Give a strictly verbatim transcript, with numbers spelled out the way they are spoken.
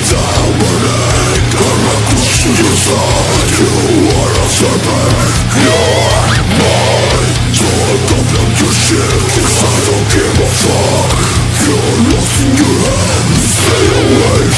dominate the reckless inside. You are a serpent, you're mine. So I got them to shit, 'cause I don't give a fuck. You're lost in your head, stay away